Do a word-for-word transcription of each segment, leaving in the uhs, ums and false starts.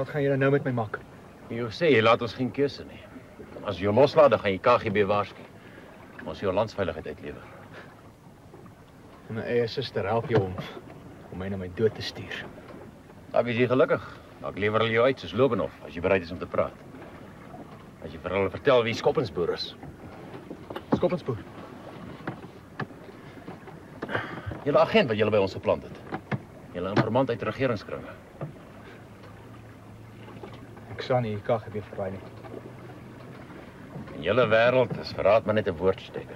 Wat gaan julle nou met my maak? Jy sê jy laat ons geen keuse nie. As jy jou loslaat, dan gaan jy K G B waarsku. Ons jou landsveiligheid uitlewer. En my eie suster help jou om om my na my dood te stuur. Dan is jy gelukkig. Dan lewer hulle jou uit soos Lobenhof as jy bereid is om te praat. As jy vir hulle vertel wie Skoppenspoor is. Skoppenspoor. Julle agent wat julle by ons geplant het. Julle informant uit regeringskringe. Ek sal nie die K G B verraai nie. In julle wêreld is verraad maar net 'n woordsteker.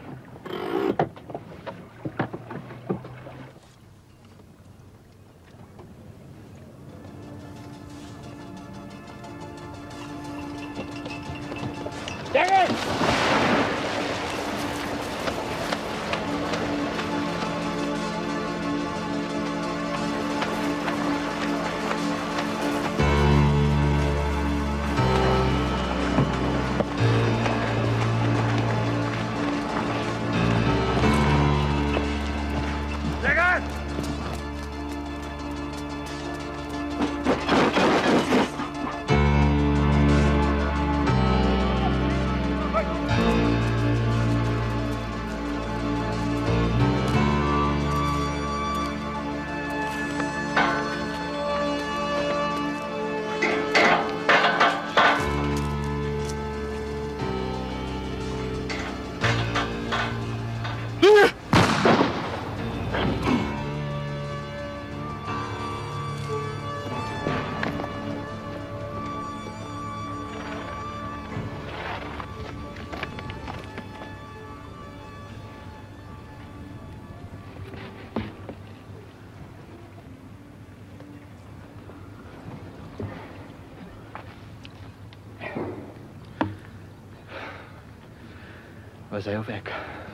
Was hy of ek?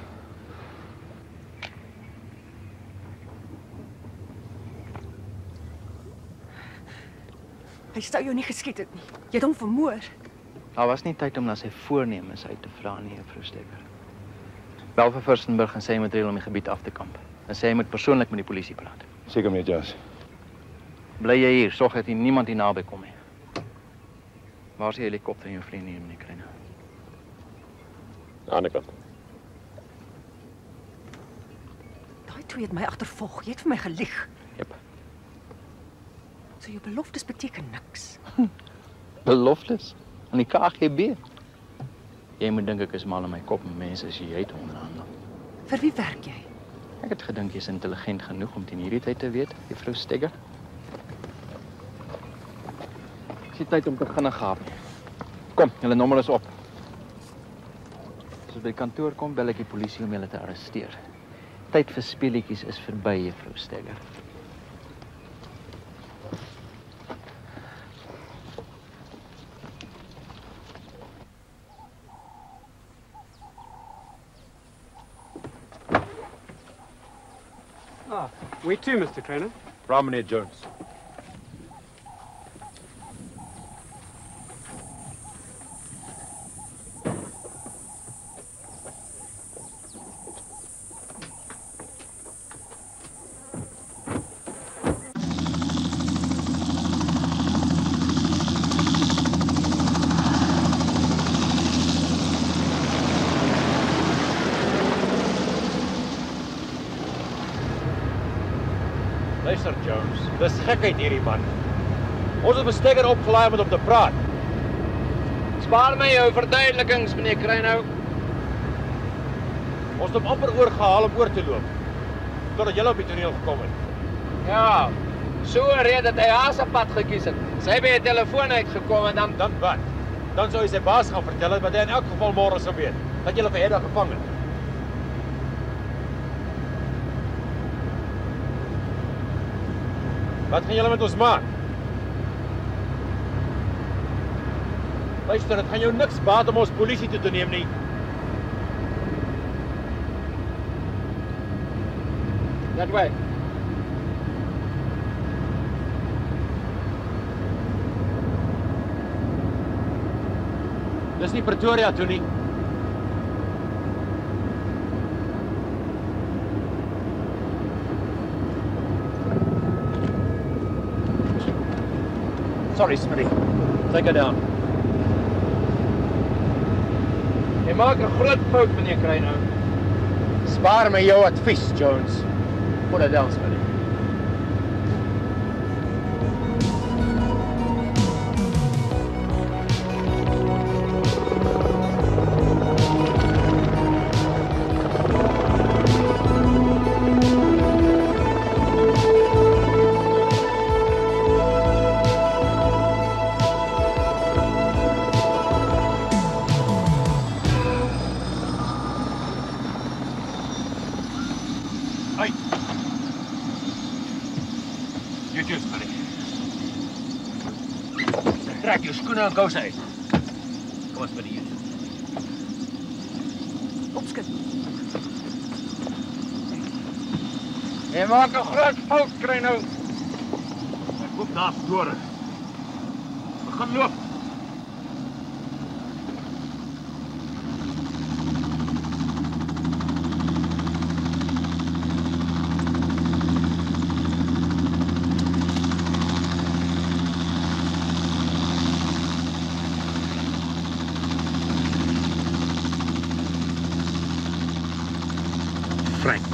Hy sou jou nie geskiet het nie. Jy het hom vermoor. Daar was nie tyd om na sy voornemens uit te vra nie, juffrou Steger. Bel vir Furstenburg en sê hy moet reël om die gebied af te kamp. En sê hy moet persoonlik met die polisie praat. Seker met Jas. Bly jy hier, sorg dat hier niemand hier naby kom nie. Waar is die helikopter en jou vriende hier, meneer Kreiner? Aan die ander kant. Daai twee het my agtervolg. Jy het vir my gelieg. Jep. So jou beloftes beteken niks. Beloftes? Aan die K G B? Jy moet dink ek is mal in my kop met mense as jy het onderhandel. Vir wie werk jy? Ek het gedink jy's intelligent genoeg om teen hierdie tyd te weet, juffrou Steger. Dis die tyd om te begin gaap. Kom, julle nommer is op. As jy by die kantoor kom, bel ek die polisie om julle te arresteer. Tyd vir speletjies is verby, juffrou Steger. Ah, where to, Mister Kreiner? Promenade Jones. Luister, Jones. Dis gekheid hierdie man. Ons het Steger opgelaai om met hom te praat. Spaar my jou verduidelikings, meneer Kreiner. Ons het hom amper oorgehaal om oor te loop. Totdat julle op die toneel gekom het. Ja, so 'n rede dat hy haar se pad gekies het. Sy by 'n telefoon uitgekom en dan Dan wat? Dan sou hy sy baas gaan vertel het wat hy in elk geval môre sou weet. Dat julle vir Hedda gevang het. Wat gaan julle met ons maak? Luister, dit gaan jou niks baat om ons polisie toe te neem nie. that way. Dis nie Pretoria toe nie. Sorry, Smitty. Take her down. Jy maak 'n groot fout, meneer Kreiner. Spaar my jou advies, Jones. Put her down, Smitty. Trek jou skoene en kouse uit. Kom ons by die juist. Opskit. Jy maak 'n groot fout, kry nou. Ek koop daar dore. Begin loop. Frank.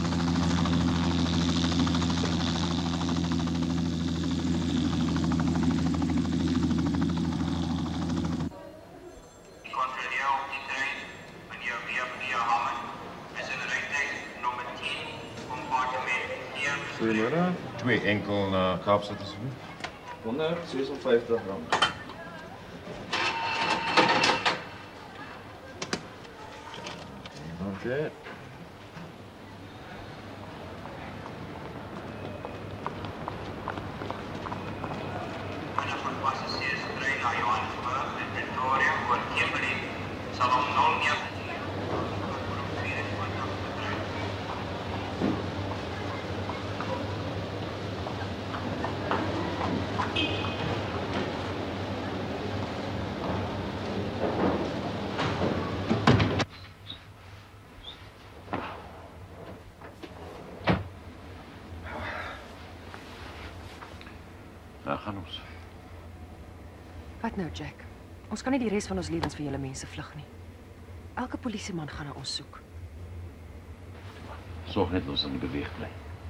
Goedemiddag. Twee enkel naar Kaapstad asseblief. honderdzesenvijftig rand. Oké. Daar gaan ons. Wat nou, Jack? Ons kan nie die res van ons lewens vir julle mense vlug nie. Elke polisieman gaan na ons soek. Zorg net dat ons aan die beweeg bly.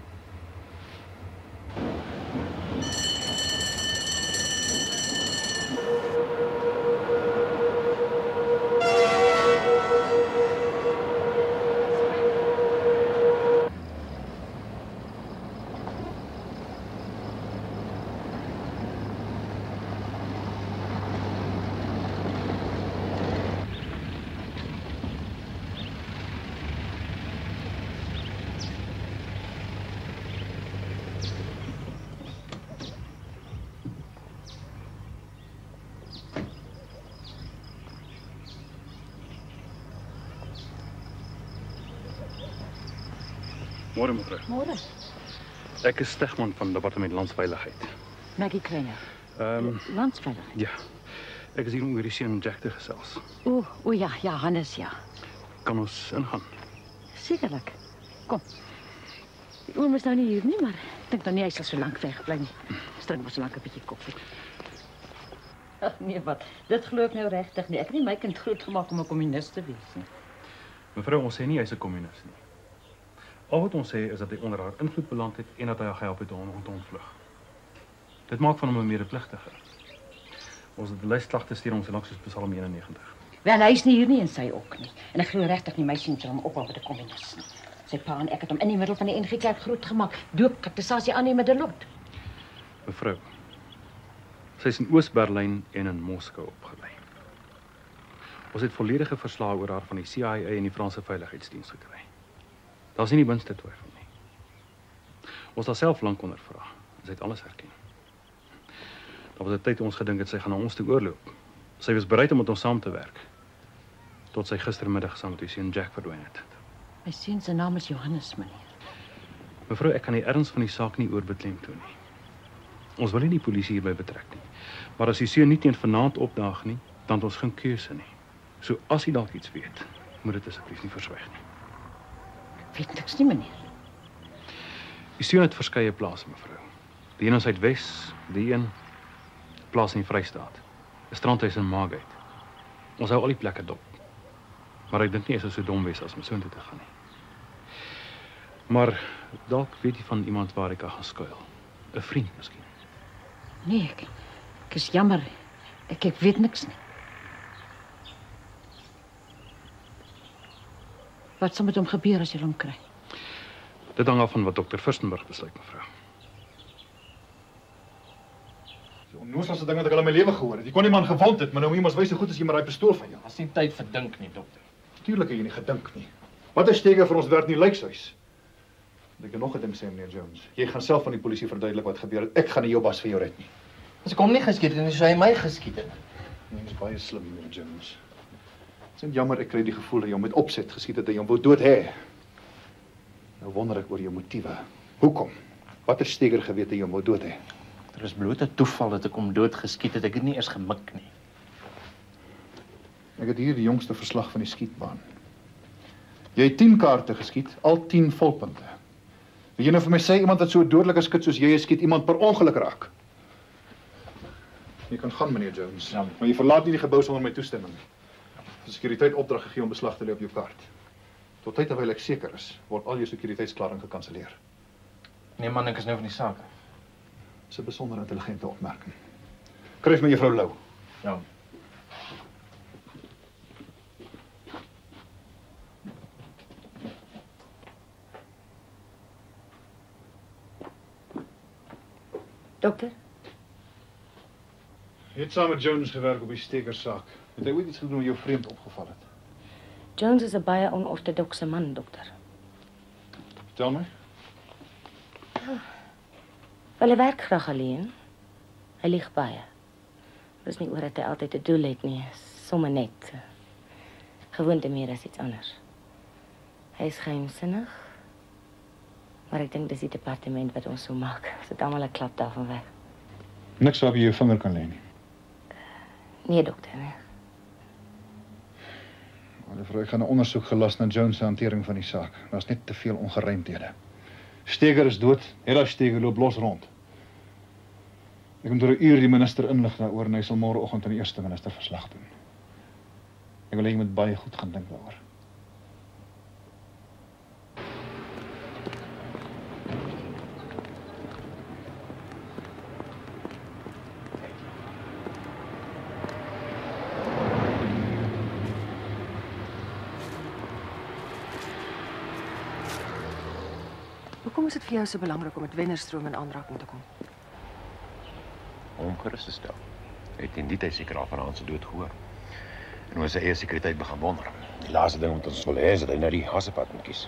Môre mevrou. Môre. Ek is Stegman van Departement Landsveiligheid. Maggie Kreiner. Ehm um, Landsveiligheid. ja. Ek is hier om oor die seun Jack te gesels. O, o ja, ja, Hannes, ja. Kan ons ingaan? Sekerlik. Kom. Die oom is nou nie hier nie, maar ek dink dan nie hy sal so lank wegbly nie. Drink maar so lank 'n bietjie koffie. Ag nee, wat? Dit glo ek nou regtig nie. Ek het nie my kind grootgemaak om 'n kommunis te wees nie. Mevrou, ons sê nie hy's 'n kommunis nie. Al wat ons sê is dat hy onder haar invloed beland het en dat hy haar gehelp het om te ontvlug. Dit maak van hom 'n medepligtige. Ons het 'n lys klagte stuur om so lank soos Psalm eenennegentig. Wel, hy is nie hier nie en sy ook nie. En ek glo regtig nie my sien sal hom ophou met 'n kommunis nie. Sy pa en ek het hom in die middel van die N G Kerk grootgemaak. Doop, kapitasasie aanneem met 'n lot. Mevrou, sy is in Oos-Berlyn en in Moskou opgelei. Ons het volledige verslae oor haar van die C I A en die Franse Veiligheidsdiens gekry. Daar's nie die minste twyfel nie. Ons het self lank ondervra. Sy het alles erken. Daar was 'n tyd toe ons gedink het sy gaan na ons toe oorloop. Sy was bereid om met ons saam te werk. Tot sy gistermiddag saam met die seun Jack verdwyn het. My seun se naam is Johannes, meneer. Mevrou, ek kan die erns van die saak nie oorbeklemtoon nie. Ons wil nie die polisie hierby betrek nie. Maar as die seun nie teen vanaand opdaag nie, dan het ons geen keuse nie. So as hy dalk iets weet, moet dit asseblief nie verswyg nie. Weet niks nie, meneer. Die seun het verskeie plase, mevrou. Die een in Suidwes, die een plaas in die Vrystaat. 'n Strandhuis in Margate. Ons hou al die plekke dop. Maar ek dink nie is so dom wees as om soontoe te gaan nie. Maar dalk weet jy van iemand waar ek kan gaan skuil. 'n Vriend miskien. Nee, ek, ek is jammer. Ek, ek weet niks nie. Wat sal met hom gebeur as jy hom kry? Dit hang af van wat dokter Fürstenberg besluit, mevrou. Die onnooselaste ding wat ek al in my lewe gehoor het. Jy kon die man gewond het, maar nou moet jy mos wys hoe goed is jy met daai pistool van jou. As nie tyd vir dink nie, dokter. Tuurlik het jy nie gedink nie. Wat is steker vir ons werk nie lykshuis? Ek kan nog 'n ding sê, meneer Jones. Jy gaan self van die polisie verduidelik wat gebeur het. Ek gaan nie jou bas vir jou red nie. As ek hom nie geskiet het, dan sou hy my geskiet het. Jy is baie slim, meneer Jones. Dit is jammer ek kry die gevoel dat jy hom met opset geskiet het en jy hom wou dood hê. Nou wonder ek oor jou motiewe. Hoekom? Wat het steker geweet dat jy hom wou dood hê? Er is bloot 'n toeval dat ek hom dood geskiet het. Ek het nie eers gemik nie. Ek het hier die jongste verslag van die skietbaan. Jy het tien kaarte geskiet, al tien volpunte. Wil jy nou vir my sê iemand wat so 'n dodelike skit soos jy is, skiet iemand per ongeluk raak? Jy kan gaan, meneer Jones. Ja. Maar jy verlaat nie die gebou sonder my toestemming. Die sekuriteit opdrag gegee om beslag te lê op jou kaart. Tot tyd terwyl ek seker is, word al jou sekuriteitsklaring gekanselleer. Nee man, ek is nou van die saak. Dis 'n besonder intelligente opmerking. Kryf my juffrou Lou. Ja. Dokter? Jy het saam met Jones gewerk op die stekersaak. Het hy ooit iets gedoen wat jou vreemd opgeval het? Jones is 'n baie onortodokse man, dokter. Vertel my. Wel, hy werk graag alleen. Hy lieg baie. Dis nie oor dat hy altyd 'n doel het nie, sommer net. Gewoonte meer as iets anders. Hy is geheimsinnig. Maar ek dink dis die departement wat ons so maak. Ons het almal 'n klap daarvan weg. Niks waarop jy jou vinger kan lê nie. Nee, dokter, nee. Mevrou, ek gaan 'n ondersoek gelas na Jones se hantering van die saak. Daar's net te veel ongeruimthede. Steger is dood, Hedda Steger loop los rond. Ek moet oor 'n uur die minister inlig daaroor en hy sal môreoggend aan die eerste minister verslag doen. Ek wil hê jy moet baie goed gaan dink daaroor. Hoekom is dit vir jou so belangrik om met Wennerstroom in aanraking te kom? Om gerus te stel. Hy het in die tyd seker al van Hans se dood gehoor. En hoe sy eie sekuriteit begin wonder. Die laaste ding wat ons wil hê is dat hy nou die hassepad moet kies.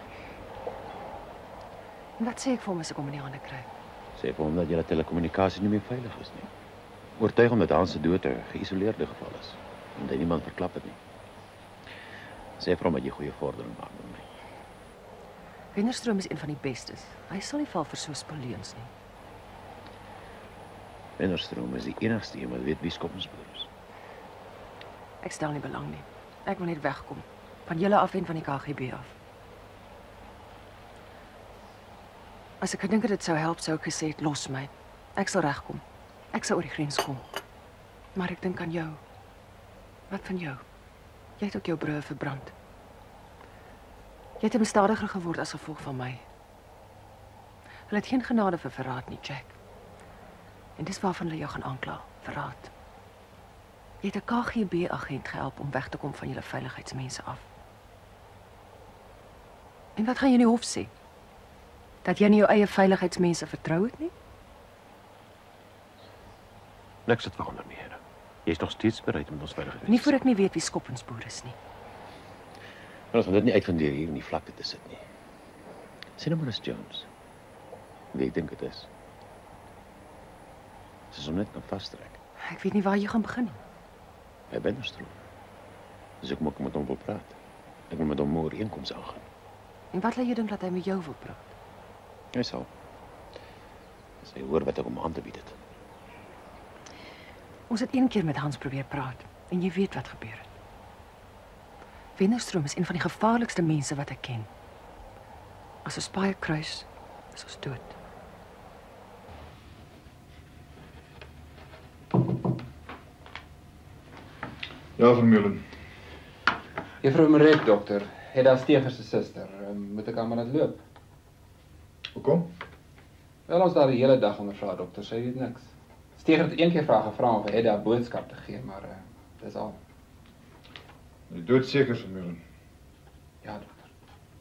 En wat sê ek vir hom as ek hom in die hande kry? Sê vir hom dat julle telekommunikasie nie meer veilig is nie. Oortuig hom dat Hans se dood 'n geïsoleerde geval is en dat niemand verklap het nie. Sê vir hom dat jy goeie vordering maak met my. Wennerstroom is een van die bestes. Hy sal nie val vir so speleuns nie. Wennerstroom is die enigste een wat weet wie Skoppenspoor is. Ek stel nie belang nie. Ek wil net wegkom. Van julle af en van die K G B af. As ek gedink het dit sou help, sou ek gesê het, los my. Ek sal regkom. Ek sal oor die grens kom. Maar ek dink aan jou. Wat van jou? Jy het ook jou broer verbrand. Jy het 'n misdadiger geword as gevolg van my. Hulle het geen genade vir verraad nie, Jack. En dis waarvan hulle jou gaan aankla, verraad. Jy het 'n K G B-agent gehelp om weg te kom van julle veiligheidsmense af. En wat gaan jy in die hof sê? Dat jy nie jou eie veiligheidsmense vertrou het nie? Niks het verander nie, Here. Jy is nog steeds bereid om ons veiligheid. Nie voor ek nie weet wie Skoppenspoor is nie. Maar ons gaan dit nie uitvandeer hier in die vlakte te sit nie. Sê nou maar eens Jones. Wie ek dink dit is. As ons hom net kan vastrek. Ek weet nie waar jy gaan begin nie. By Wennerstroom. Dus ek moet met hom wil praat. Ek moet met hom môre ooreenkoms aangaan. En wat laat jy dink dat hy met jou wil praat? Hy sal. As hy hoor wat ek hom aan te bied het. Ons het een keer met Hans probeer praat en jy weet wat gebeur het. Wennerstroom is een van die gevaarlikste mense wat ek ken. As ons paai kruis, is ons dood. Ja, Vermeulen. Juffrou Maret, dokter. Hedda Steger se suster. Moet ek aan maar laat loop? Hoekom? Wel, ons daar die hele dag ondervra, dokter. Sy weet niks. Steger het een keer vrae gevra om vir Hedda 'n boodskap te gee, maar uh, dis al. Jy doodseker, Vermeulen. Ja, dokter.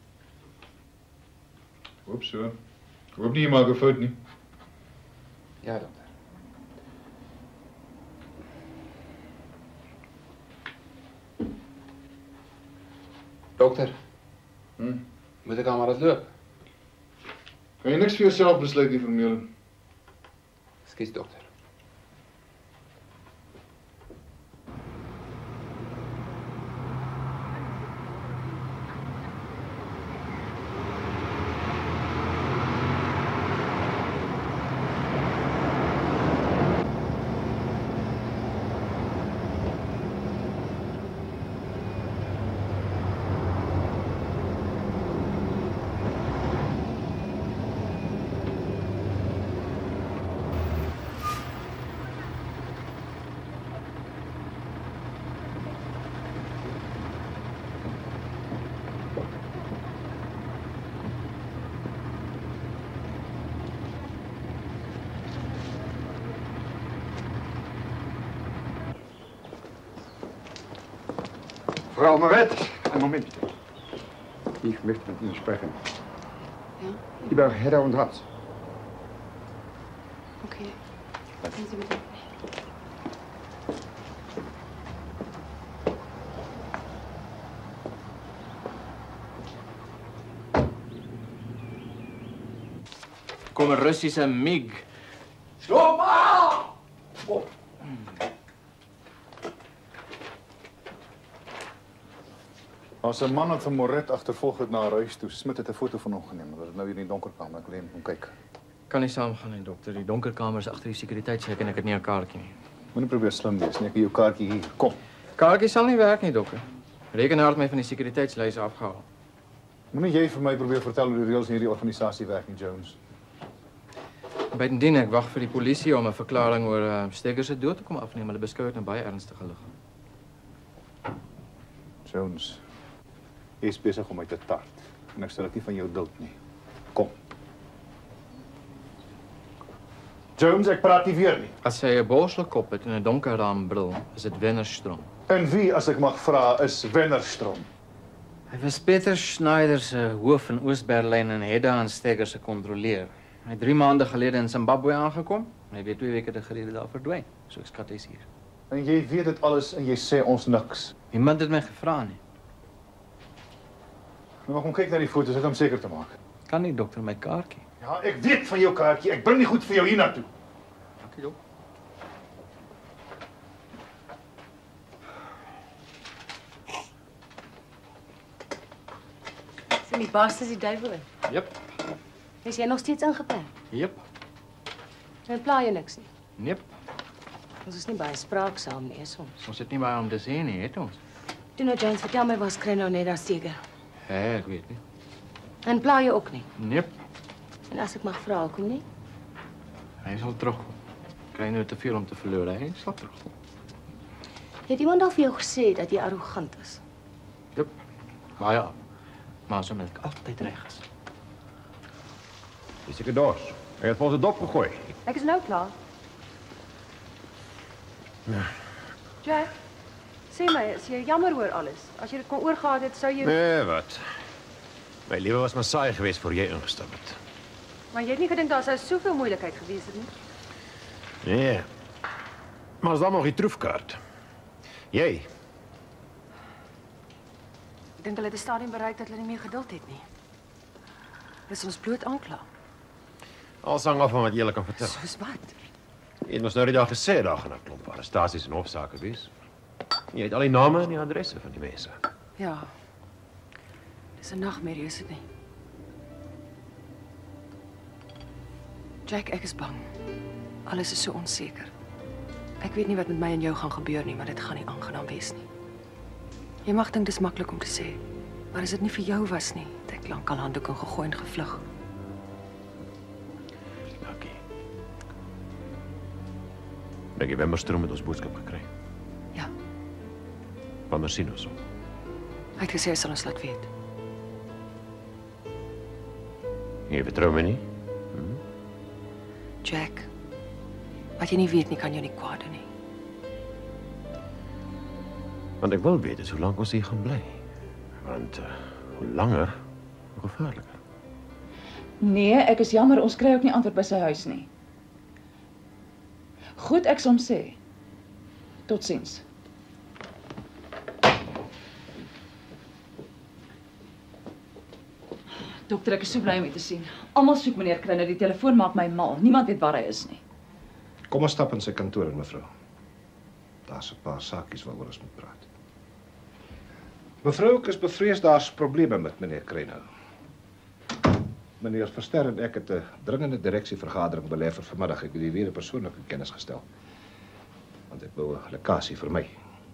Hoop so. Hoop nie jy maak 'n fout nie. Ja, dokter. Dokter. Hm? Moet ek aan maar laat loop? Kan jy niks vir jouself besluit nie, Vermeulen? Ekskuus, dokter. Frau Maret, einen Moment bitte. Ich möchte mit Ihnen sprechen. Ja? Über Hedda und Hans. Okay. Kommen Sie bitte. Kom 'n Russiese MiG. Stop! Oh. As 'n man wat van Moret agtervolg het na haar huis toe, Smit het 'n foto van hom geneem. Hulle is nou hier in die donkerkamer. Ek wil hom kom kyk. Kan nie saamgaan nie, dokter. Die donkerkamer is agter die sekuriteitshek en ek het nie 'n kaartjie nie. Moenie probeer slim wees nie. Ek het jou kaartjie hier. Kom. Kaartjie sal nie werk nie, dokter. Rekenaar het my van die sekuriteitslys afgehaal. Moenie jy vir my probeer vertel hoe die reëls in hierdie organisasie werk nie, Jones. Buitendien ek wag vir die polisie om 'n verklaring oor uh, Steger se dood te kom afneem. Hulle beskou dit nou baie ernstige lig. Jones. Jy is besig om my te tart. En ek sal dit nie van jou duld nie. Kom. Jones, ek praat nie weer nie. As hy 'n borselkop het en 'n donker raambril, is dit Wennerstrom. En wie, as ek mag vra, is Wennerstrom? Hy was Peter Schneider se hoof in Oos-Berlyn en Hedda en Steger se kontroleer. Hy het drie maande gelede in Zimbabwe aangekom. Hy het twee weke gelede daar verdwyn. So ek skat hy's hier. En jy weet dit alles en jy sê ons niks. Niemand het my gevra nie. Nou, kom kyk na die foto's, ek om seker te maak. Kan nie, dokter, my kaartjie. Ja, ek weet van jou kaartjie. Ek bring die goed vir jou hiernatoe. Dankie, dok. Sien die baas is die duiwel in. Jep. Is jy nog steeds ingeperk? Jep. En pla jy niks nie. Jep. Ons is nie baie spraaksaam nie, is ons. Ons het nie baie om te sê nie, het ons. Toe nou, Jones, vertel my waar kry nou net daar Steger. Ja, ek weet nie. En pla jy ook nie? Jep. En as ek mag vra, hoekom nie? Hy sal terugkom. Kry nou te veel om te verloor, hy sal terugkom. Het iemand al vir jou gesê dat jy arrogant is? Jep. Maar ja, maar so met ek altyd reg is. Is ek dors? Hy het vir ons 'n dop gegooi. Ek is nou klaar. Ja. Jack, sê my, is jy jammer oor alles? As jy dit kon oorgehad het, sou jy... Nee, wat? My lewe was maar saai geweest voor jy ingestap het. Maar jy het nie gedink daar sou soveel moeilikheid gewees het nie? Nee. Maar is dan nog die troefkaart? Jy? Ek dink hulle het 'n stadium bereik dat hulle nie meer geduld het nie. Dis ons bloot aankla. Alles hang af van wat jy hulle kan vertel. Soos wat? Jy het ons nou die dag gesê daar gaan 'n klomp arrestasies en hofsaake wees. Jy het al die name en die adresse van die mense. Ja. Dis 'n nagmerrie, is dit nie? Jack, ek is bang. Alles is so onseker. Ek weet nie wat met my en jou gaan gebeur nie, maar dit gaan nie aangenaam wees nie. Jy mag dink dis maklik om te sê, maar as dit nie vir jou was nie, het ek lankal handdoek ingegooi en gevlug. Lucky. Dink jy Wennerstrom het ons boodskap gekry? Ja. Van Mersinus. Hy het gesê hy sal ons laat weet. Jy vertrou my nie? Jack, wat jy nie weet nie, kan jou nie kwaad doen nie. Want ek wil weet is hoe lank ons hier gaan bly. Want uh, hoe langer, hoe gevaarliker. Nee, ek is jammer, ons kry ook nie antwoord by sy huis nie. Goed, ek sal hom sê. Totsiens. Dokter, ek is so bly om u te sien. Almal soek meneer Kruiner, die telefoon maak my mal. Niemand weet waar hy is nie. Kom ons stap in sy kantoor in, mevrou. Daar's 'n paar saakies waaroor ons moet praat. Mevrou, ek is bevrees daar's probleme met meneer Kruiner. Meneer Verster en ek het 'n dringende direksievergadering belê vir vanmiddag. Ek het die weer persoonlik in kennis gestel. Want ek wou 'n lekkasie vir my.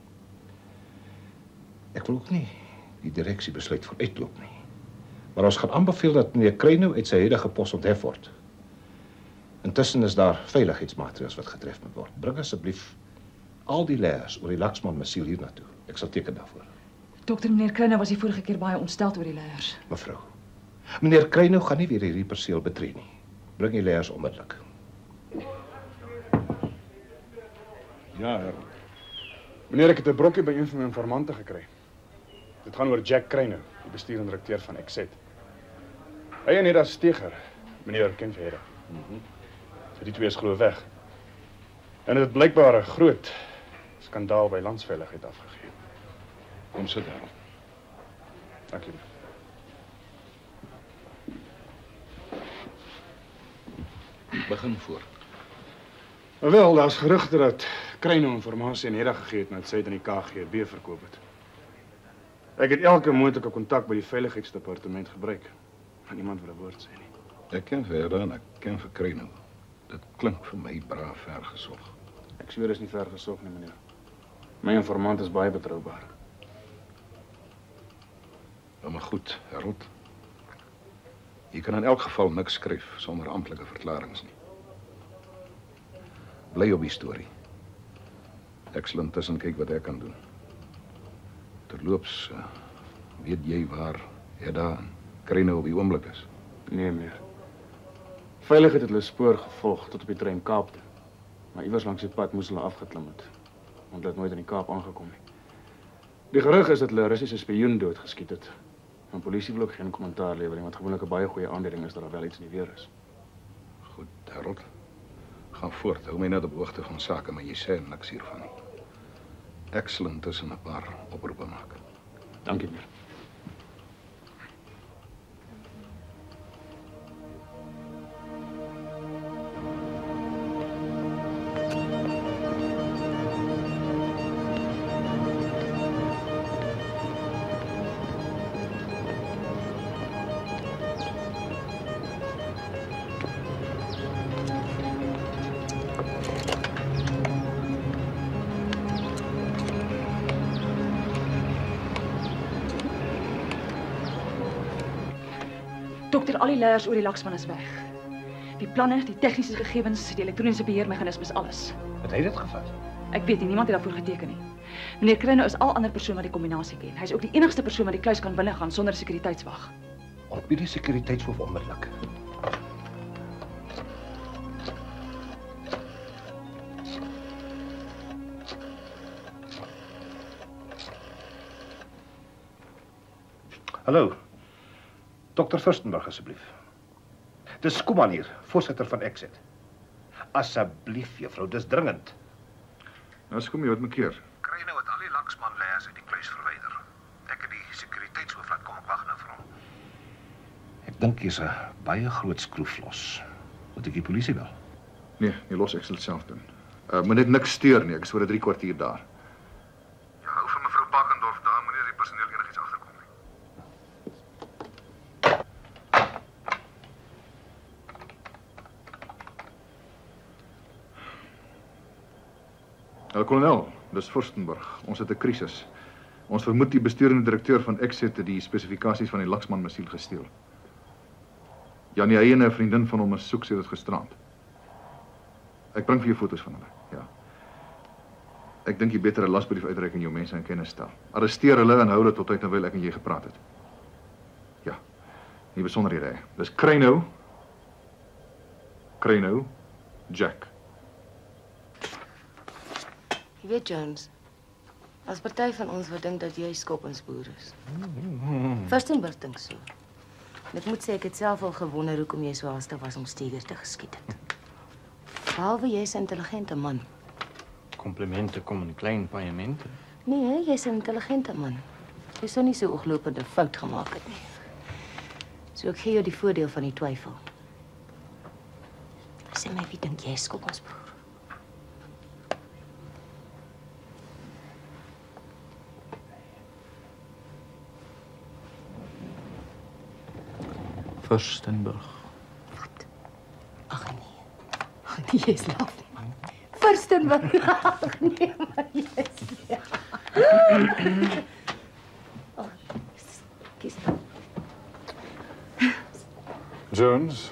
Ek wil ook nie die direksie besluit vooruitloop nie. Maar ons gaan aanbeveel dat meneer Kruiner uit sy huidige pos onthef word. Intussen is daar veiligheidsmaatreëls wat getref moet word. Bring asseblief al die leiers oor die Laksman missiel hier na toe. Ek sal teken daarvoor. Dokter, meneer Kruiner was die vorige keer baie ontsteld oor die leiers. Mevrou, meneer Kruiner gaan nie weer hierdie perseel betree nie. Bring die leiers onmiddellik. Ja, heer. Meneer, ek het 'n brokkie by een van my informante gekry. Dit gaan oor Jack Kruiner, die bestuurende direkteur van Exet. Hy en Hedda Steger, meneer ken vir Hedda. Mhm. So die twee is glo weg. En dit het blykbaar 'n groot skandaal by landsveiligheid afgegee. Kom sit daar. Dankie. Begin voor. Wel, daar's gerugte dat Kruiner inligting aan Hedda gegee het nadat sy dit aan die K G B verkoop het. Ek het elke moontlike kontak by die veiligheidsdepartement gebruik. Maar niemand wil 'n woord sê nie. Ek ken vir Hedda en ek ken vir Kruiner. Dit klink vir my braaf ver gesog. Ek sweer is nie ver gesog nie, meneer. My informant is baie betroubaar. Nou maar goed, Harold. Jy kan in elk geval niks skryf sonder amptelike verklaringe nie. Bly op die storie. Ek sal intussen kyk wat ek kan doen. Terloops, uh, weet jy waar Hedda en Kruiner op die oomblik is? Nee, meneer. Veiligheid het hulle spoor gevolg tot op die trein Kaap toe. Maar iewers langs die pad moes hulle afgeklim het, want hulle het nooit in die Kaap aangekom nie. Die gerug is dat hulle 'n Russiese spioen doodgeskiet het. Maar polisie wil ook geen kommentaar lewer nie, want gewoonlik 'n baie goeie aanduiding is dat daar wel iets in die weer is. Goed, Harold. Gaan voort. Hou my net op hoogte van sake, maar jy sê niks hiervan nie. Ek sal intussen 'n paar oproepe maak. Dankie, meneer. Dokter, al die leiers oor die Laksman is weg. Die planne, die tegniese gegevens, die elektroniese beheermeganismes, alles. Het hy dit gevat? Ek weet nie, niemand het daarvoor geteken nie. Meneer Kruiner is al ander persoon wat die kombinasie ken. Hy is ook die enigste persoon wat die kluis kan binnegaan sonder 'n sekuriteitswag. Ontbied die sekuriteitshoof onmiddellik. Hallo. Dokter Furstenberg, asseblief. Dis Skuman hier, voorsitter van Exet. Asseblief, juffrou, dis dringend. Nou, Skuman, wat maak keer? Kruiner het al die Laksman-leiers uit die kluis verwyder. Ek het die sekuriteitshoof laat kom, ek wag nou vir hom. Ek dink hier's 'n baie groot skroef los. Moet ek die polisie bel? Nee, nee, los, ek sal dit self doen. Uh, moet net niks steur nie, ek is oor 'n drie kwartier daar. Ja, hou vir mevrou Pakendorf daar, moenie die personeel enigiets agterkom nie. Uh, kolonel, dis Furstenberg. Ons het 'n krisis. Ons vermoed die bestuurende direkteur van Exet het die spesifikasies van die Laksman missiel gesteel. Janie Eie en 'n vriendin van hom is soek sy dit gisterand. Ek bring vir jou foto's van hulle. Ja. Ek dink jy beter 'n lasbrief uitreik en jou mense in kennis stel. Arresteer hulle en hou hulle tot tyd terwyl ek en jy gepraat het. Ja. Nie besonderhede. Dis Kryno. Kryno, Jack. Jy weet Jones, as party van ons wat dink dat jy skoppingsboer is. Firstenberg dink so. En ek moet sê ek het self al gewonder hoekom jy so haastig was om Steger te geskiet het. Behalwe jy's 'n intelligente man. Komplimente kom in klein paemente. Nee, jy's 'n intelligente man. Jy sou nie so oorlopende fout gemaak het nie. So ek gee jou die voordeel van die twyfel. Sê my, wie dink jy is skoppingsboer? Firstenberg. Wat? Ag nee. Ag nee, jy's laf. Firstenberg. Ag nee, maar jy's ja. Oh, kies. Jones.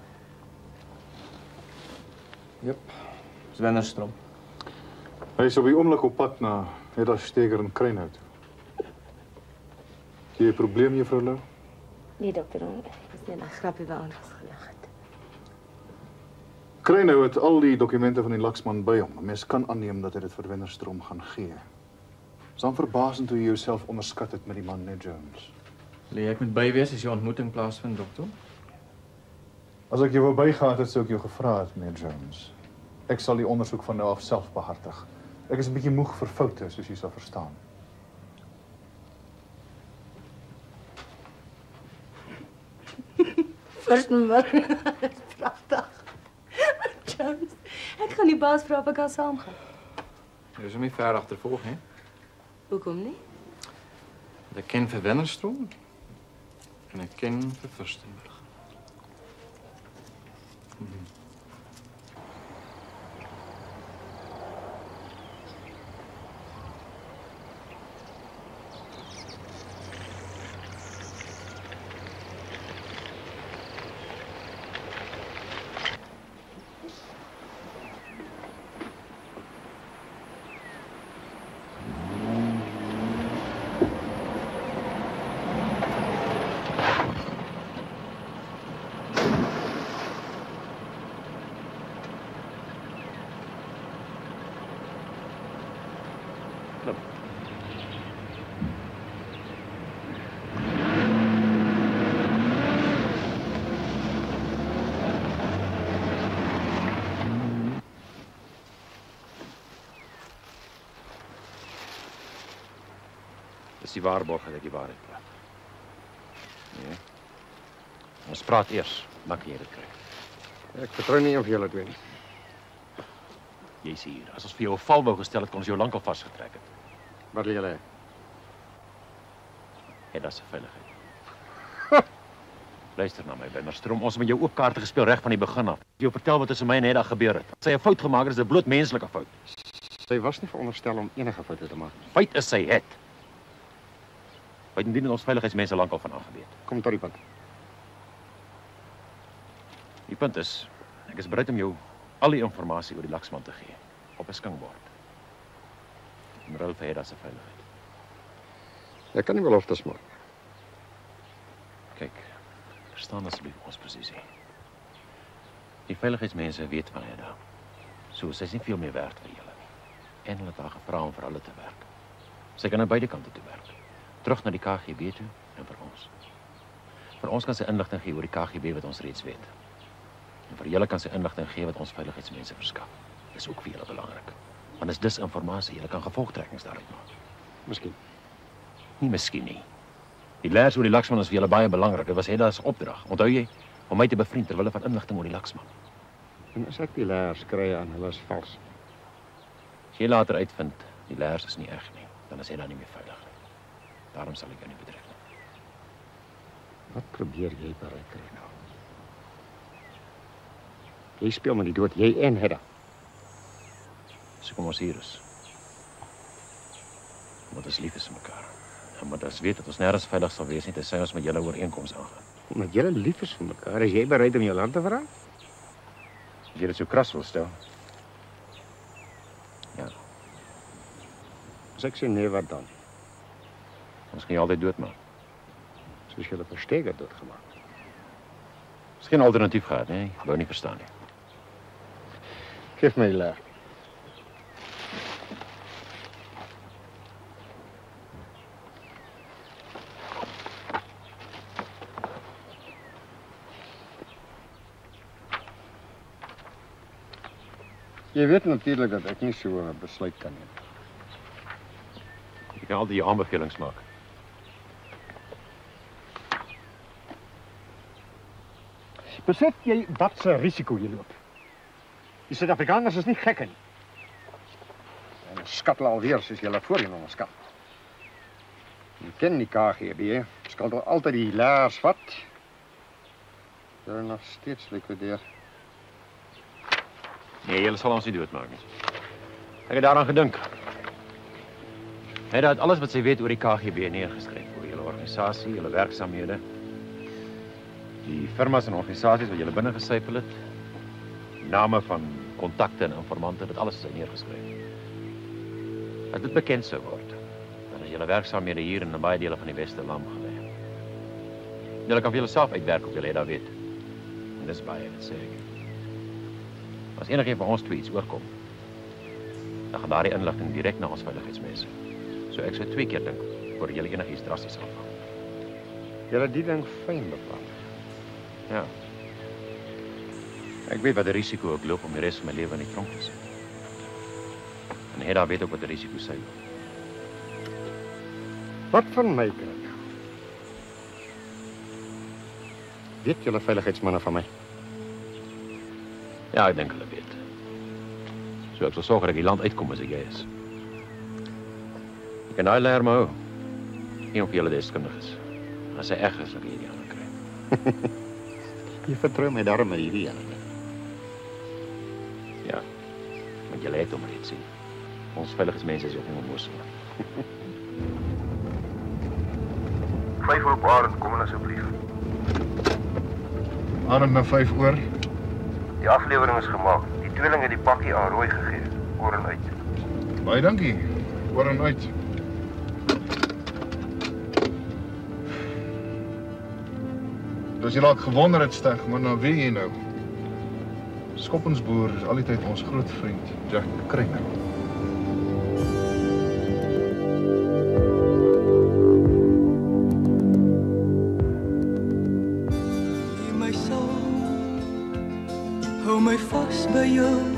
Jep. Wennerstrom. Hy is op die oomblik op pad na Hedda Steger in Kryno toe. Jy 'n probleem, juffrou Lou? Nee, dokter, ek was net 'n grappie waar ons gelag het. Kryno het al die dokumente van die Laksman by hom. 'n Mens kan aanneem dat hy dit vir Wennerstrom gaan gee. Is dan verbasend hoe jy jouself onderskat het met die man, net Jones. Wil jy ek moet by wees as jou ontmoeting plaasvind, dokter? As ek jou wou bygehad het, sou ek jou gevra het, meneer Jones. Ek sal die ondersoek van nou af self behartig. Ek is 'n bietjie moeg vir foute, soos jy sal verstaan. Firstenberg. Pragtig. Jones, ek gaan die baas vra of ek kan saamgaan. Jy is hom nie ver agtervolg, hè? Hoekom nie? Ek ken vir Wennerstrom en ek ken vir Firstenberg. Mm-hmm. Dis die waarborg dat ek die waarheid praat. Nee. Ons praat eers, maak jy dit kry. Ek vertrou nie op julle twee nie. Jy's hier. As ons vir jou 'n val wou gestel het, kon ons jou lankal vasgetrek het. Wat wil julle hê? Hedda se veiligheid. Luister na my, Wennerstrom. Ons het met jou oop kaarte gespeel reg van die begin af. Ek jou vertel wat tussen my en Hedda gebeur het. As sy 'n fout gemaak het, is dit 'n bloot menslike fout. Sy was nie veronderstel om enige foute te maak. Feit is sy het. Buitendien het ons veiligheidsmense lankal van aangeweet. Kom tot die punt. Die punt is, ek is bereid om jou al die inligting oor die Laksman te gee op 'n skinkbord. In ruil vir Hedda se veiligheid. Ek kan nie beloftes maak. Kyk, verstaan asseblief ons posisie. Die veiligheidsmense weet van Hedda. So sy is nie veel meer werd vir julle nie. En hulle het haar gevra om vir hulle te werk. Sy kan aan beide kante toe werk. Terug na die K G B toe en vir ons. Vir ons kan sy inligting gee oor die K G B wat ons reeds weet. En vir julle kan sy inligting gee wat ons veiligheidsmense verskaf. Dis ook vir julle belangrik. Want is dis inligting, julle kan gevolgtrekkings daaruit maak. Miskien. Nie miskien nie. Die leers oor die Laksman is vir julle baie belangrik. Dit was Hedda se opdrag. Onthou jy, om my te bevriend ter wille van inligting oor die Laksman. En as ek die leers kry aan hulle is vals. As jy later uitvind die leers is nie reg nie, dan is Hedda nie meer veilig nie. Daarom sal ek jou nie bedreig nie. Wat probeer jy bereik kry nou? Jy speel met die dood, jy en Hedda. So kom ons hier is. Omdat ons lief is vir mekaar. En omdat ons weet dat ons nergens veilig sal wees nie, tensy ons met julle ooreenkoms aangaan. Omdat julle lief is vir mekaar, is jy bereid om jou land te verraai? As jy dit so kras wil stel. Ja. As ek sê nee, wat dan? Ons kan jy altyd doodmaak. Soos jy hulle versteker doodgemaak. Is geen alternatief gehad, nee. Ek wou nie verstaan nie. Geef my leer. Jy weet natuurlijk dat ek nie so 'n besluit kan neem. Jy kan altyd jou aanbevelings maak. Besef jy wat se risiko jy loop? Die Suid-Afrikaners is nie gekke nie. En skat hulle alweer soos julle voorheen onderskat. Jy ken die K G B, skuld hulle altyd die laers vat. Hulle nog steeds likwideer. Nee, julle sal ons nie doodmaak nie. Ek het daaraan gedink. Hy het alles wat sy weet oor die K G B neergeskryf, oor julle organisasie, julle werksaamhede, die firmas en organisasies wat julle binne gesypel het, name van kontakte en informante, dit alles is hy neergeskryf. Dat dit bekend sou word, dan is julle werksaamhede hier in baie dele van die Weste lam gelê. Julle kan vir julleself uitwerk of julle dit weet. En dis baie, dit sê ek. As enige van ons twee iets oorkom, dan gaan daardie inligting direk na ons veiligheidsmense. So ek sou twee keer dink voor julle enigiets drasties aanvang. Julle het die ding fyn beplan. Ja. Ek weet wat die risiko ek loop om die res van my lewe in die tronk te sit. En Hedda weet ook wat die risiko sy loop. Wat van my kind? Weet julle veiligheidsmanne van my? Ja, ek dink hulle weet. So ek sal sorg dat ek die land uitkom as ek jy is. Ek kan daai leer maar hou. Een of julle deskundig is. As hy eg is, dan kan jy die ander kry. Jy vertrou my daarom met hierdie ene. Ja, want julle het hom reeds sien. Ons veiligheidsmense is ook nie onnoosel. Vyf op Arend, kom in asseblief. Arend na vyf oor. Die aflewering is gemaak. Die tweeling het die pakkie aan Rooi gegee. Oor en uit. Baie dankie. Oor en uit. Dus jy laat gewonder het, Steg, maar nou weet jy nou. Skoppensboer is altyd ons groot vriend, Jack Kruiner. My soul, hou my vas by jou.